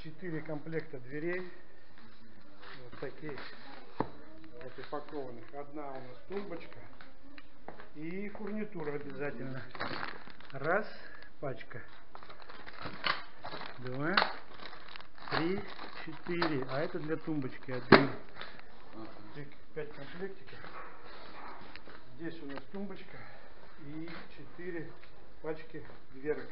4 комплекта дверей. Вот таких вот упакованных. Одна у нас тумбочка и фурнитура обязательно. Раз, пачка. 2, 3, 4. А это для тумбочки 1. 5 комплектиков. Здесь у нас тумбочка и 4 пачки дверок.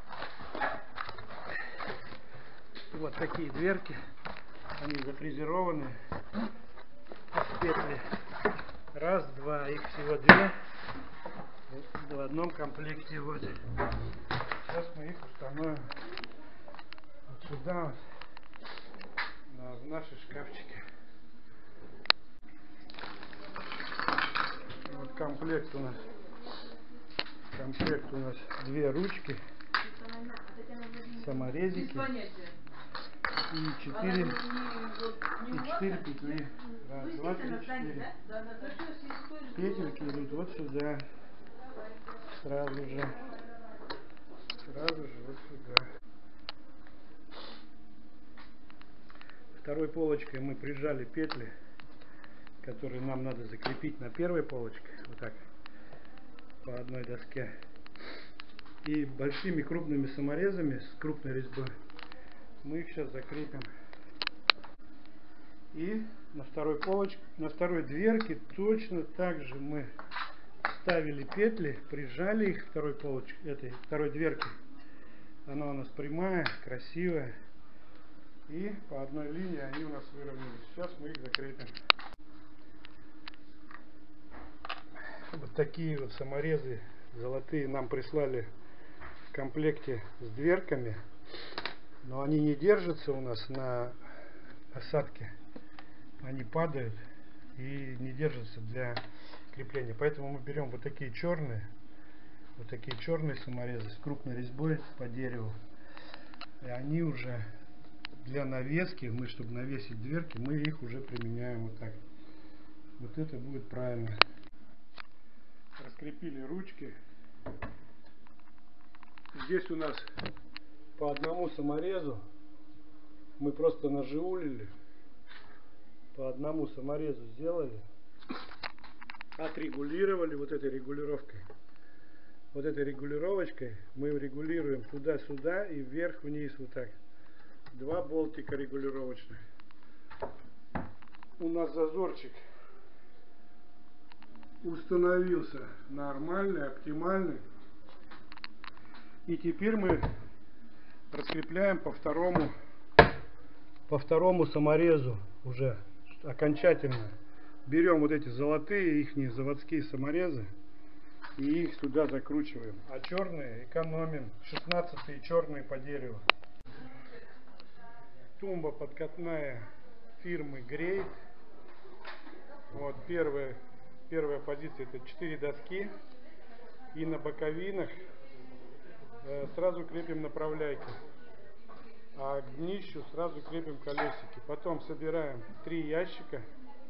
Вот такие дверки. Они зафрезерованные. Петли. Раз, два. Их всего 2. Вот, в одном комплекте. Вот. Сейчас мы их установим вот сюда, вот, в наши шкафчики. Вот комплект у нас. Комплект у нас 2 ручки, саморезики и 4 петли. Раз, два, три, 4. Петельки идут вот сюда. Сразу же вот сюда. Второй полочкой мы прижали петли, которые нам надо закрепить на первой полочке. Вот так. По одной доске. И большими крупными саморезами с крупной резьбой мы их сейчас закрепим. И на второй полочке, на второй дверке точно так же мы ставили петли, прижали их второй полочке, этой второй дверкой. Она у нас прямая, красивая. И по одной линии они у нас выровнялись. Сейчас мы их закрепим. Вот такие вот саморезы золотые нам прислали в комплекте с дверками, но они не держатся у нас на осадке, они падают и не держатся для крепления, поэтому мы берем вот такие черные саморезы с крупной резьбой по дереву, и они уже для навески, мы чтобы навесить дверки, мы их уже применяем вот так. Вот это будет правильно. Раскрепили ручки. Здесь у нас по одному саморезу мы просто нажиулили, по одному саморезу сделали, отрегулировали вот этой регулировкой. Вот этой регулировочкой мы регулируем туда-сюда и вверх-вниз вот так. 2 болтика регулировочных. У нас зазорчик установился нормальный, оптимальный. И теперь мы раскрепляем по второму саморезу уже окончательно. Берем вот эти золотые, ихние заводские саморезы и их сюда закручиваем. А черные экономим. 16-е черные по дереву. Тумба подкатная фирмы Great. Вот первая позиция, это 4 доски, и на боковинах сразу крепим направляйки, а к днищу сразу крепим колесики. Потом собираем 3 ящика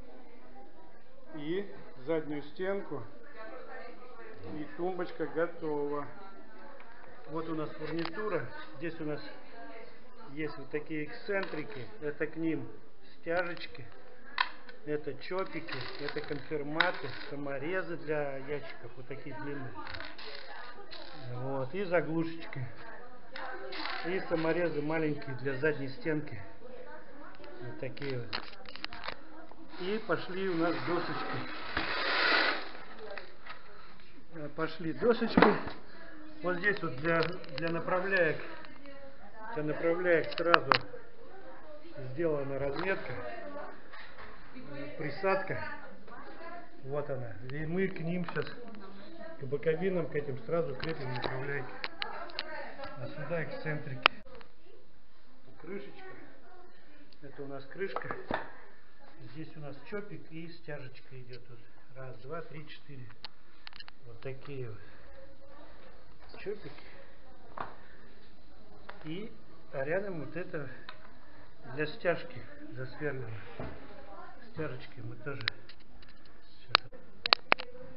и заднюю стенку, и тумбочка готова. Вот у нас фурнитура. Здесь у нас есть вот такие эксцентрики, это к ним стяжечки. Это чопики, это конфирматы, саморезы для ящиков, вот такие длинные. Вот, и заглушечки. И саморезы маленькие для задней стенки. Вот такие вот. И пошли у нас досочки. Пошли досочки. Вот здесь вот для направляек сразу сделана разметка. Присадка, вот она, и мы к ним сейчас, к боковинам, к этим сразу крепим направляйки, а сюда эксцентрики. Крышечка, это у нас крышка, здесь у нас чопик и стяжечка идет тут. Раз, два, три, 4, вот такие вот чопики, и рядом вот это для стяжки засверлено. Стяжечки мы тоже сейчас.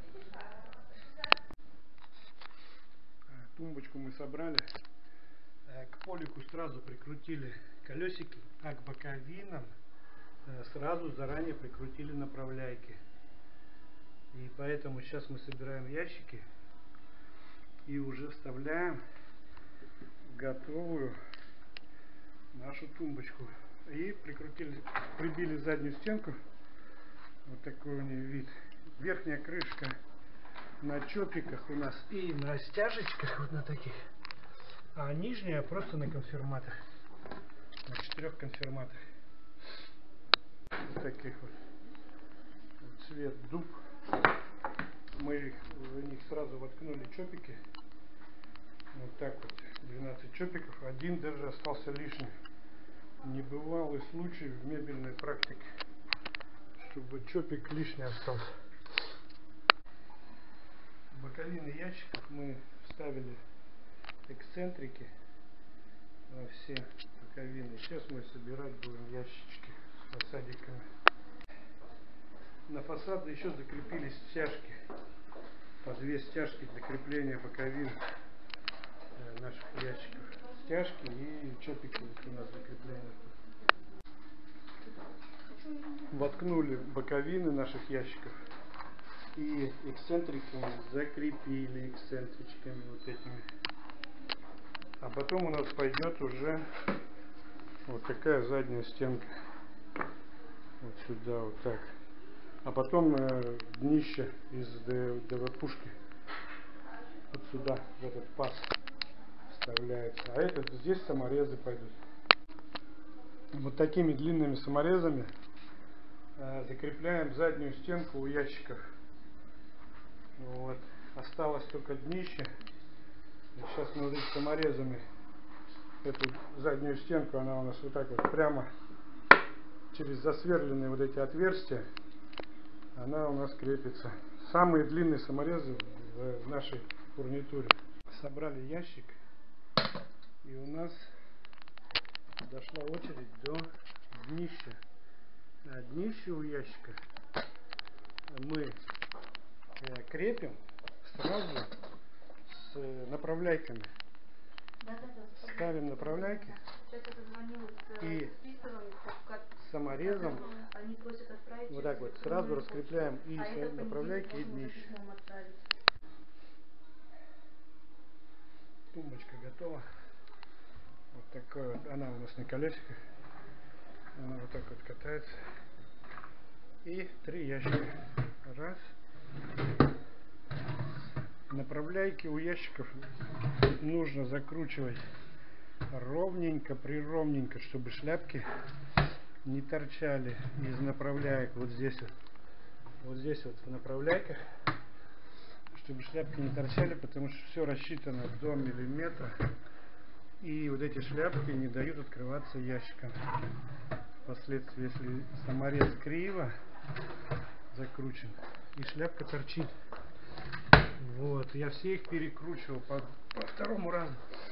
Тумбочку мы собрали. К полику сразу прикрутили колесики, а к боковинам сразу заранее прикрутили направляйки. И поэтому сейчас мы собираем ящики и уже вставляем готовую нашу тумбочку. И прибили заднюю стенку. Вот такой у нее вид. Верхняя крышка на чопиках у нас и на стяжечках, вот на таких. А нижняя просто на конфирматах. На 4 конфирматах. Вот таких вот. Цвет дуб. Мы в них сразу воткнули чопики. Вот так вот. 12 чопиков. Один даже остался лишний. Небывалый случай в мебельной практике, чтобы чопик лишний остался. В боковины ящиков мы вставили эксцентрики во все боковины. Сейчас мы собирать будем ящички с фасадиками. На фасады еще закрепились стяжки. По 2 стяжки для крепления боковин наших ящиков. Стяжки и чопики вот у нас закреплены. Воткнули боковины наших ящиков и эксцентриками закрепили эксцентричками вот этими. А потом у нас пойдет уже вот такая задняя стенка. Вот сюда вот так. А потом днище из ДВ-пушки вот сюда, в этот паз вставляется. А этот здесь саморезы пойдут. Вот такими длинными саморезами закрепляем заднюю стенку у ящиков. Вот. Осталось только днище. Сейчас мы вот этими саморезами эту заднюю стенку, она у нас вот так вот прямо через засверленные вот эти отверстия, она у нас крепится. Самые длинные саморезы в нашей фурнитуре. Собрали ящик, и у нас дошла очередь до днища. Днище у ящика мы крепим сразу с направляйками. Ставим направляйки и саморезом вот так вот сразу раскрепляем и направляйки, и днище. Тумбочка готова. Вот такая вот она у нас на колесиках. Она вот так вот катается. И 3 ящика. Раз. Направляйки у ящиков нужно закручивать ровненько, прировненько, чтобы шляпки не торчали из направляек. Вот здесь вот. Вот здесь вот в направляйках. Чтобы шляпки не торчали, потому что все рассчитано до миллиметра. И вот эти шляпки не дают открываться ящикам. Впоследствии, если саморез криво закручен и шляпка торчит. Вот, я все их перекручивал по 2-му разу.